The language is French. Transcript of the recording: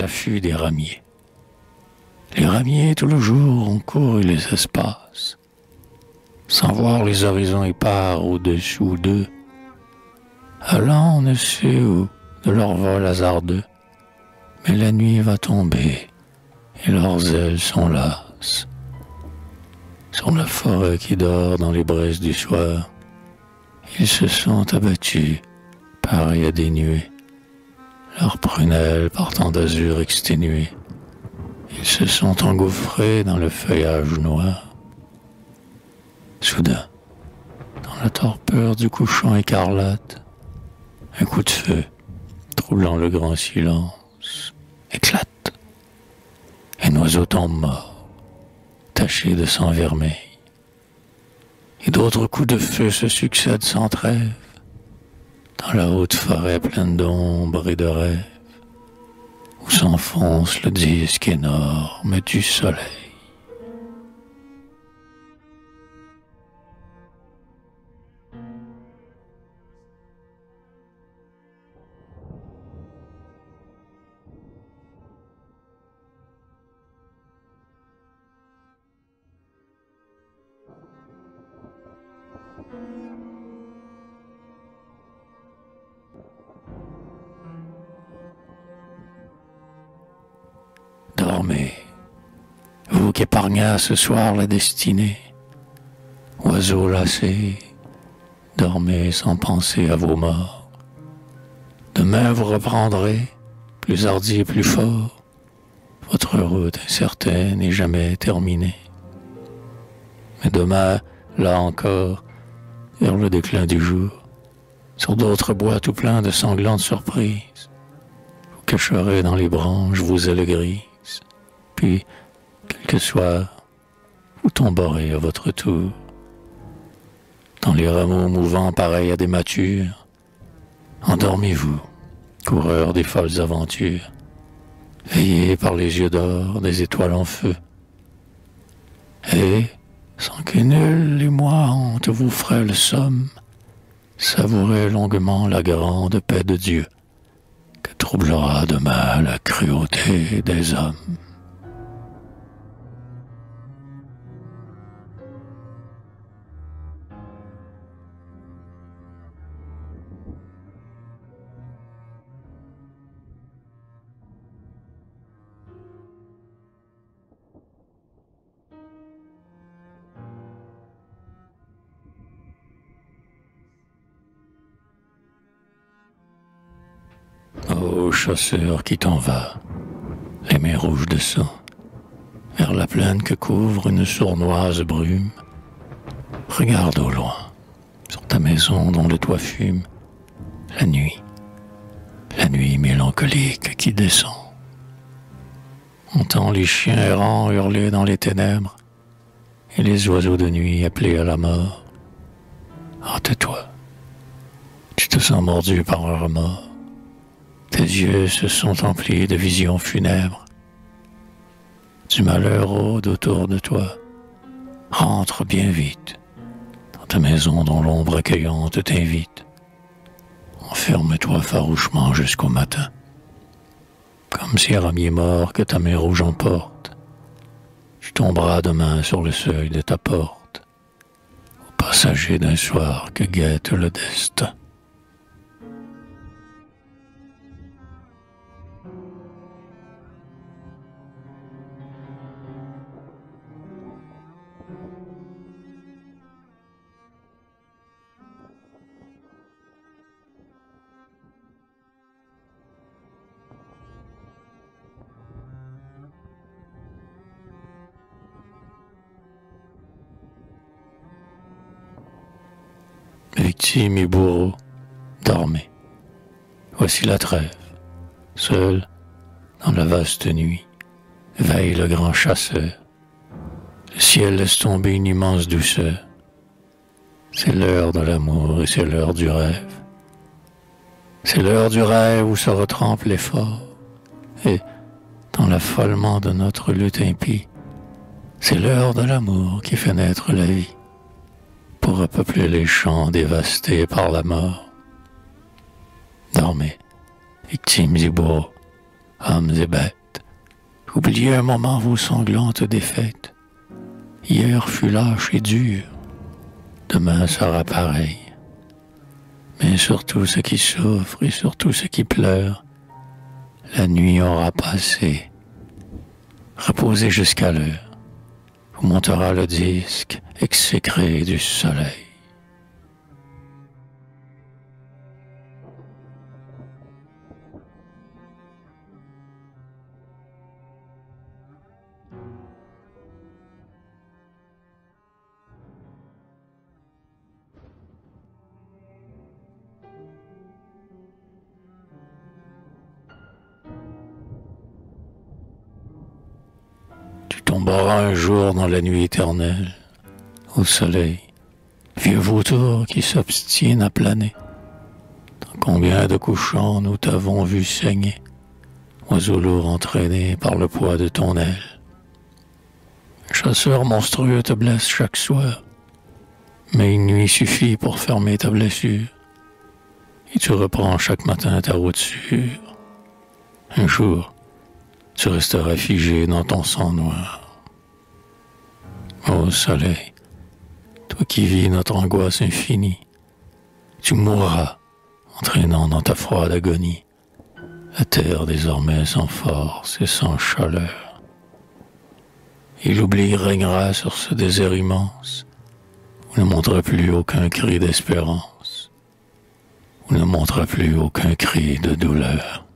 l'affût des ramiers. Les ramiers, tout le jour, ont couru les espaces, sans voir les horizons épars au-dessous d'eux, allant on ne sait où de leur vol hasardeux. Mais la nuit va tomber, et leurs ailes sont lasses. Sur la forêt qui dort dans les braises du soir, ils se sont abattus, pareils à des nuées, leurs prunelles partant d'azur exténué. Ils se sont engouffrés dans le feuillage noir. Soudain, dans la torpeur du couchant écarlate, un coup de feu, troublant le grand silence, éclate. Un oiseau tombe mort, taché de sang vermeil. Et d'autres coups de feu se succèdent sans trêve, dans la haute forêt pleine d'ombre et de rêves, où s'enfonce le disque énorme du soleil. Dormez, vous qu'épargna ce soir la destinée, oiseaux lassés, dormez sans penser à vos morts. Demain vous reprendrez, plus hardi et plus fort, votre route incertaine et jamais terminée. Mais demain, là encore, vers le déclin du jour, sur d'autres bois tout pleins de sanglantes surprises, vous cacherez dans les branches vos ailes grises. Puis, quelque soir, vous tomberez à votre tour, dans les rameaux mouvants pareils à des matures. Endormez-vous, coureurs des folles aventures, veillés par les yeux d'or des étoiles en feu. Et, sans que nul émoi hante vous frêle somme, savourez longuement la grande paix de Dieu, que troublera demain la cruauté des hommes. Ô chasseur qui t'en vas, les mains rouges de sang, vers la plaine que couvre une sournoise brume, regarde au loin, sur ta maison dont le toit fume, la nuit mélancolique qui descend. Entends les chiens errants hurler dans les ténèbres, et les oiseaux de nuit appeler à la mort. Hâte-toi, tu te sens mordu par un remords. Tes yeux se sont emplis de visions funèbres. Du malheur rôde autour de toi. Rentre bien vite dans ta maison dont l'ombre accueillante t'invite. Enferme-toi farouchement jusqu'au matin, comme si ramier mort que ta main rouge emporte. Tu tomberas demain sur le seuil de ta porte, au passager d'un soir que guette le destin. Victime et bourreau, dormez. Voici la trêve. Seul, dans la vaste nuit, veille le grand chasseur. Le ciel laisse tomber une immense douceur. C'est l'heure de l'amour et c'est l'heure du rêve. C'est l'heure du rêve où se retrempe l'effort. Et, dans l'affolement de notre lutte impie, c'est l'heure de l'amour qui fait naître la vie, pour repeupler les champs dévastés par la mort. Dormez, victimes et bourreaux, hommes et bêtes, oubliez un moment vos sanglantes défaites. Hier fut lâche et dur, demain sera pareil. Mais surtout ceux qui souffrent et surtout ceux qui pleurent, la nuit aura passé. Reposez jusqu'à l'heure, où montera le disque exécré du soleil. Tu tomberas un jour dans la nuit éternelle, au soleil, vieux vautour qui s'obstine à planer. Dans combien de couchants nous t'avons vu saigner, oiseau lourd entraîné par le poids de ton aile. Un chasseur monstrueux te blesse chaque soir, mais une nuit suffit pour fermer ta blessure, et tu reprends chaque matin ta route sûre. Un jour, tu resteras figé dans ton sang noir. Ô soleil, toi qui vis notre angoisse infinie, tu mourras, entraînant dans ta froide agonie la terre désormais sans force et sans chaleur. Et l'oubli régnera sur ce désert immense, où ne montera plus aucun cri d'espérance, où ne montera plus aucun cri de douleur.